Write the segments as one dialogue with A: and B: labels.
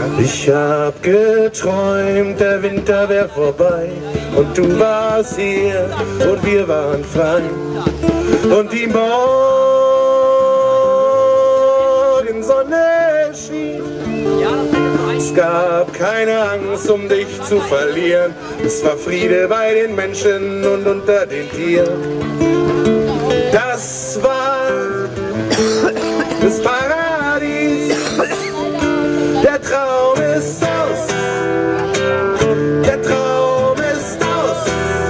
A: Ich hab geträumt, der Winter wär vorbei und du warst hier und wir waren frei und die Morgensonne schien. Es gab keine Angst, um dich zu verlieren, es war Friede bei den Menschen und unter den Tieren. Das war das Paradies, der Traum ist aus, der Traum ist aus.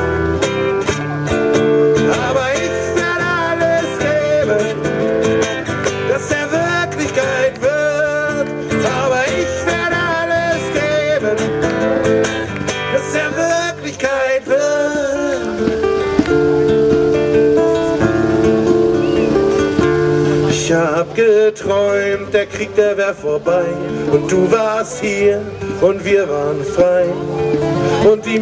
A: Aber ich werde alles geben, dass er Wirklichkeit wird. Aber ich werde alles geben, dass er Wirklichkeit wird. Ich hab geträumt, der Krieg, der wär vorbei und du warst hier und wir waren frei und die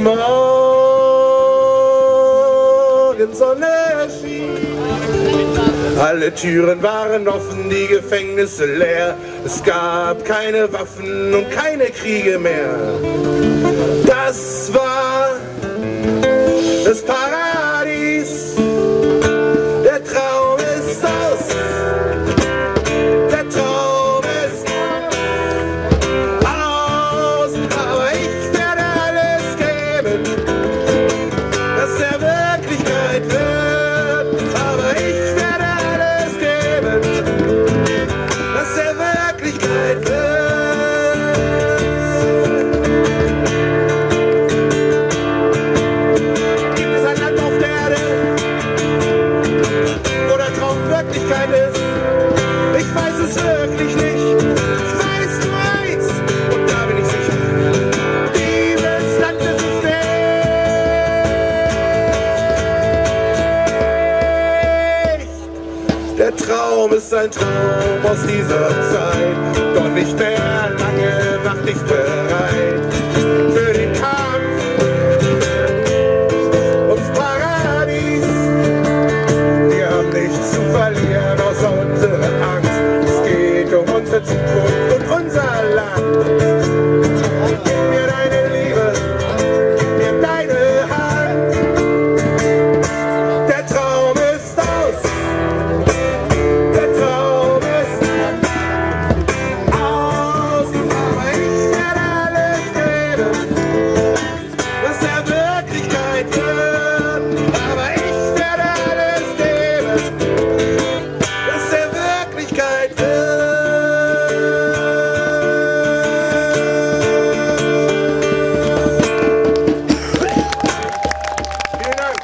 A: Morgensonne schien. Alle Türen waren offen, die Gefängnisse leer, es gab keine Waffen und keine Kriege mehr. Das war das Paradies, der Traum ist aus. Ich weiß es wirklich nicht, ich weiß nur eins und da bin ich sicher, dieses Land ist es nicht. Der Traum ist ein Traum aus dieser Zeit, doch nicht mehr lange macht dich bereit für den Kampf ums Paradies. Wir haben nichts zu verlieren außer unsere Angst. Es geht um unsere Zukunft und unser Land. Gib mir deine Liebe, gib mir deine Hand. Der Traum ist aus. Der Traum ist aus. Aber ich werde alles geben, dass er Wirklichkeit wird. Aber ich werde alles geben, dass er Wirklichkeit wird. Vielen Dank.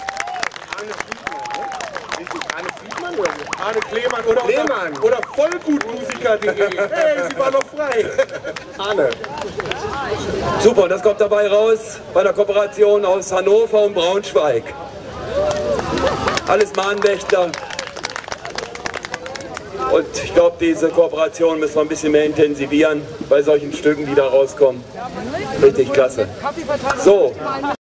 A: Arne Friedmann oder Arne Kleemann oder Kleemann oder Vollgutmusiker.de. Hey, sie war noch frei. Arne.
B: Super, und das kommt dabei raus bei der Kooperation aus Hannover und Braunschweig. Alles Mahnwächter. Und ich glaube, diese Kooperation müssen wir ein bisschen mehr intensivieren bei solchen Stücken, die da rauskommen. Richtig klasse. So.